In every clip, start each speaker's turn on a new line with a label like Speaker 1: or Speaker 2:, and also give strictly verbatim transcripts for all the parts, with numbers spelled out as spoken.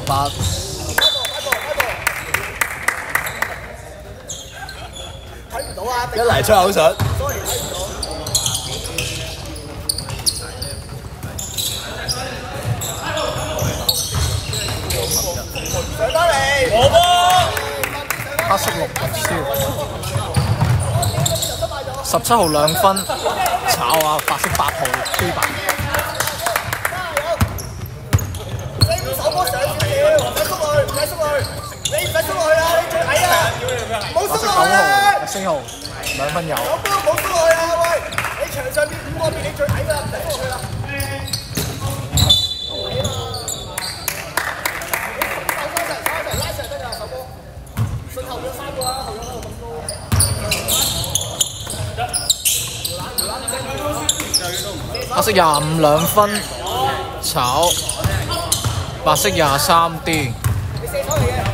Speaker 1: 八。
Speaker 2: 睇唔到啊！
Speaker 1: 一嚟出口術。
Speaker 2: 上翻嚟，
Speaker 1: 我波。黑色六燒。十七號兩分，炒啊！白色八號 K 版。
Speaker 2: 你唔手波上少少，唔使縮落去，唔使縮落去，你唔使縮落去啊！你最矮啊！唔好縮落去啊！
Speaker 1: 四號兩分有。
Speaker 2: 手波唔好縮落去啊！喂，你場上邊五個邊你最矮㗎，唔使縮落去啦。
Speaker 1: 黑色廿五兩分，炒白色廿三 D。
Speaker 2: 你射手嚟嘅，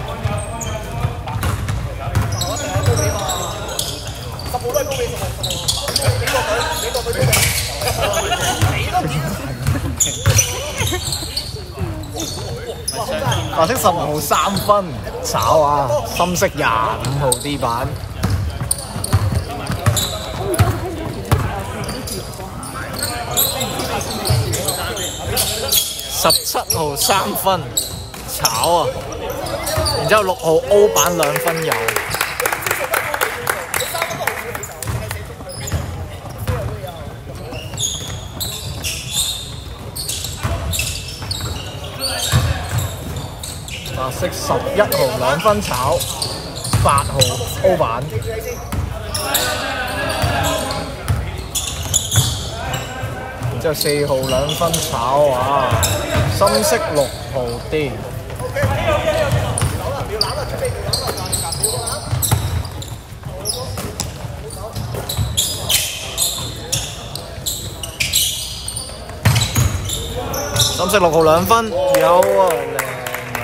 Speaker 2: 十號都係高比十號，你過佢，你過佢都你都見。
Speaker 1: 白色十號三分，炒啊！深色廿五號 D 版。十七號三分，炒啊！然之後六號 O 版兩分有。白色十一號兩分炒，八號 O 版。然之後四號兩分炒啊，深色六號 D。深色六號兩分，有啊，靚啊！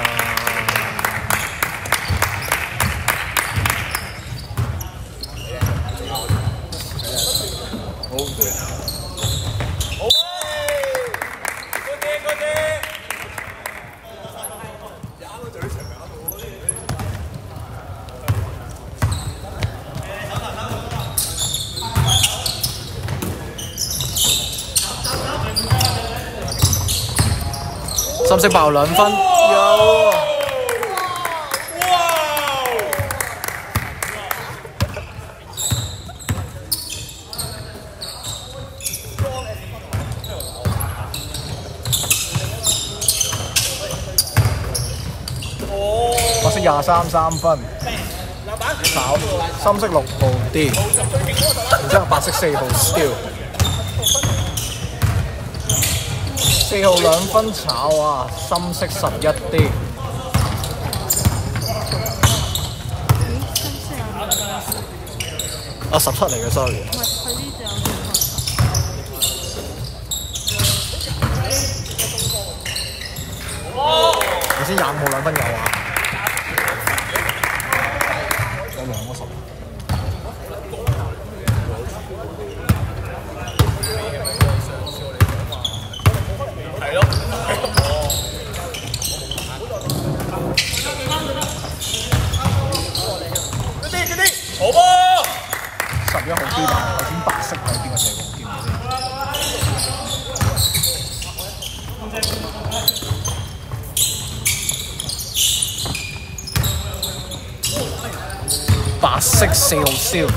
Speaker 1: 好嘅。深色爆兩分，有啊！白色廿三三分，炒深色六號 D， 然之後白色四號 Steel。四號兩分炒啊，深色十一 D。啊，十七嚟嘅 ，sorry。
Speaker 3: 唔係，佢呢隻有
Speaker 1: 頭先廿五號兩分有啊，有兩個十。
Speaker 2: 好波！
Speaker 1: 十一號 D 版，頭先白色喺邊個射過？見唔到？白色四號燒。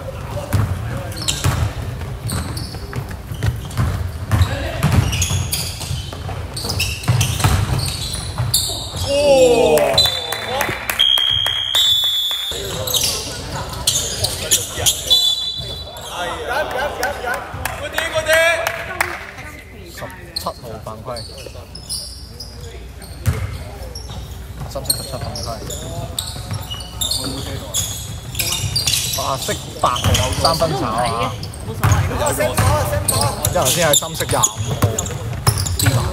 Speaker 1: 哦！十七號犯規，深色十七犯規。白色八號三分炒啊！
Speaker 3: 冇所謂。
Speaker 1: 因為頭先係深色廿五號 D 版。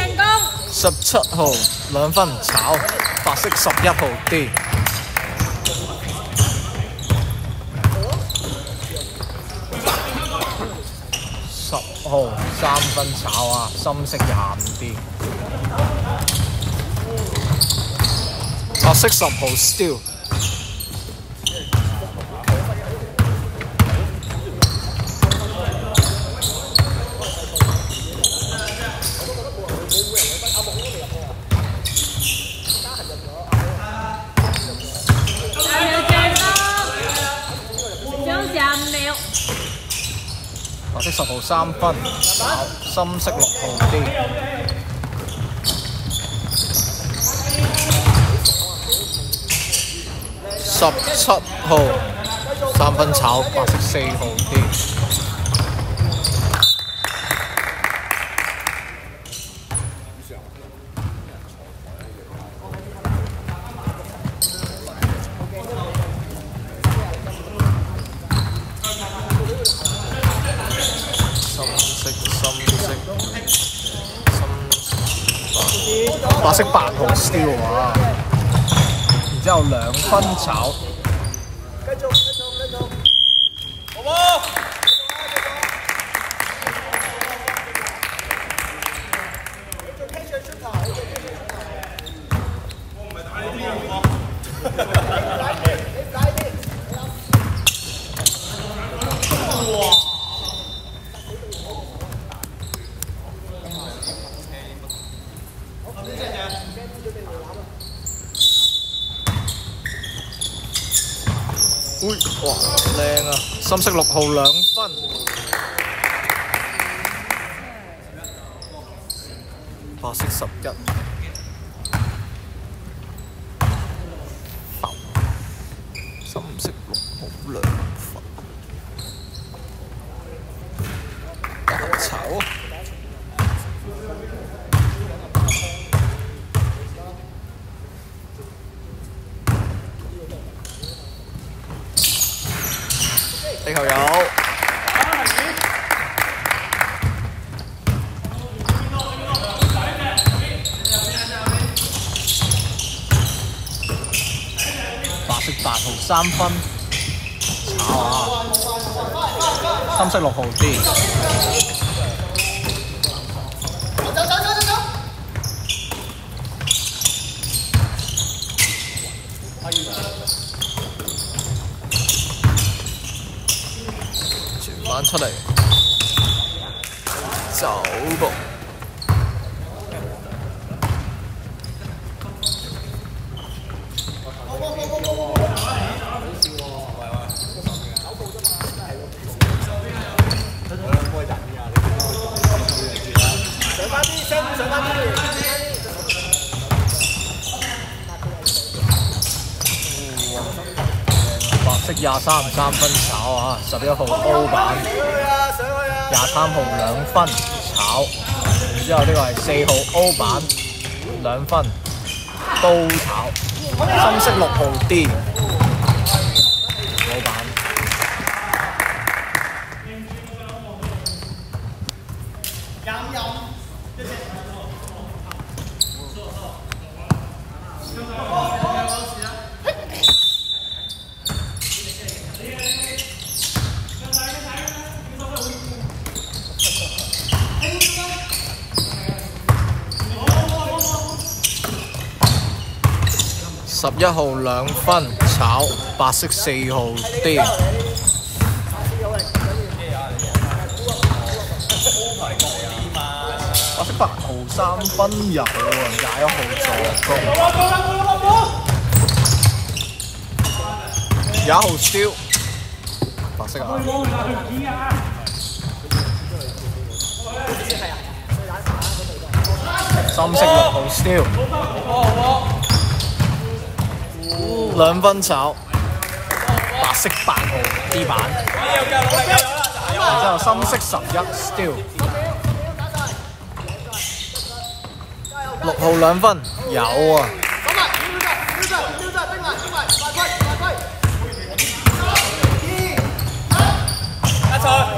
Speaker 1: 十七號兩分炒，白色十一號 D。 十號三分炒啊，深色廿五 D。白色十號 steal。白色十號三分，炒深色六號 D。十七號三分炒白色四號 D。白色八號 steal 啊，然之後兩分炒。
Speaker 2: 繼續繼續繼續，好冇？你做 K 出頭，你做 K 出頭。我唔係打呢啲喎。你打啲，你打啲。哇！
Speaker 1: 喂，哇，靚啊！深色六號兩分，白色十一，深色六號兩分，大炒啊！地球有白色八號三分，炒啊！深色六號 D。
Speaker 2: 走走走走走！
Speaker 1: 翻出嚟，走噃！
Speaker 2: 上翻啲，上上翻啲。
Speaker 1: 白色廿三三分炒啊，十一號 O 版，廿三號兩分炒，然之後呢個係四號 O 版兩分都炒，深色六號 D O 版。十一號兩分炒，白色四號 D。白色八號三分有啊，廿一號助攻。廿一號 steal， 白色啊。深色六號 steal。兩分炒，白色八號 D 版，然之後深色十一 steal， 六號兩分有啊！
Speaker 2: 一齊。